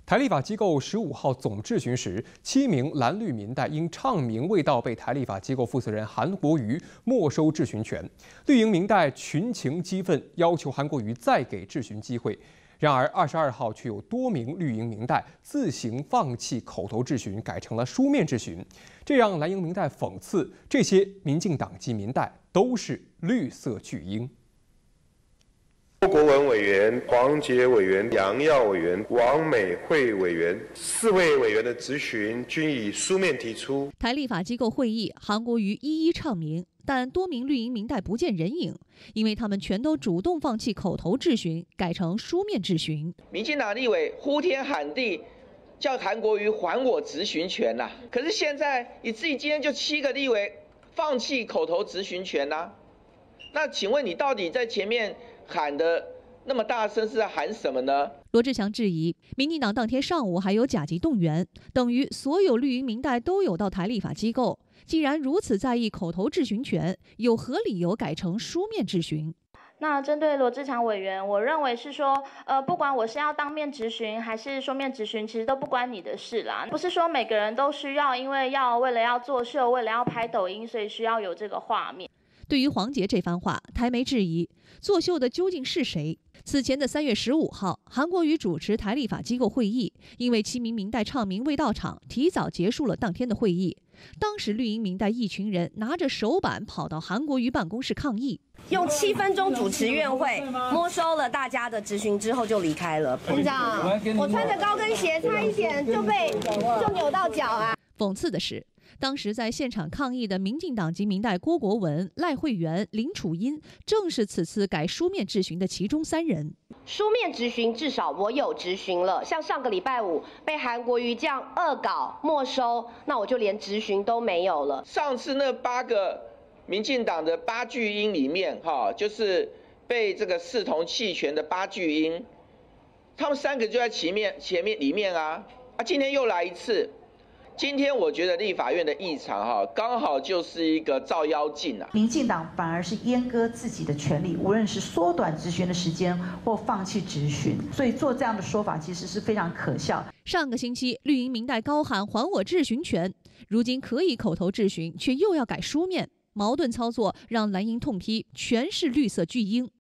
台立法机构15号总质询时，7名蓝绿民代因唱名未到，被台立法机构负责人韩国瑜没收质询权。绿营民代群情激愤，要求韩国瑜再给质询机会。然而22号却有多名绿营民代自行放弃口头质询，改成了书面质询，这让蓝营民代讽刺这些民进党籍民代都是绿色巨婴。 郭国文委员、黄捷委员、杨耀委员、王美惠委员4位委员的质询均以书面提出。 台立法机构会议，韩国瑜一一唱名，但多名绿营民代不见人影，因为他们全都主动放弃口头质询，改成书面质询。 民进党立委呼天喊地，叫韩国瑜还我质询权呐、可是现在你自己今天就7个立委放弃口头质询权呐、那请问你到底在前面 喊的那么大声是在喊什么呢？ 罗志强质疑，民进党当天上午还有甲级动员，等于所有绿营民代都有到台立法机构。既然如此在意口头质询权，有何理由改成书面质询？ 那针对罗志强委员，我认为是说，不管我是要当面质询还是书面质询，其实都不关你的事啦。不是说每个人都需要，因为为了要作秀，为了要拍抖音，所以需要有这个画面。 对于黄捷这番话，台媒质疑作秀的究竟是谁？此前的3月15号，韩国瑜主持台立法机构会议，因为7名民代唱名未到场，提早结束了当天的会议。当时绿营民代一群人拿着手板跑到韩国瑜办公室抗议， 用7分钟主持院会，没收了大家的质询之后就离开了。院长，我穿着高跟鞋，差一点就扭到脚啊！ 讽刺的是， 当时在现场抗议的民进党籍民代郭国文、赖慧媛、林楚茵，正是此次改书面质询的其中3人。 书面质询至少我有质询了，像上个礼拜5被韩国瑜这样恶搞没收，那我就连质询都没有了。 上次那8个民进党的8巨婴里面，就是被这个视同弃权的8巨婴，他们3个就在前面里面啊，今天又来一次。 今天我觉得立法院的议场刚好就是一个照妖镜啊！ 民进党反而是阉割自己的权利，无论是缩短质询的时间或放弃质询，所以做这样的说法其实是非常可笑。 上个星期绿营民代高喊还我质询权，如今可以口头质询，却又要改书面，矛盾操作让蓝营痛批全是绿色巨婴。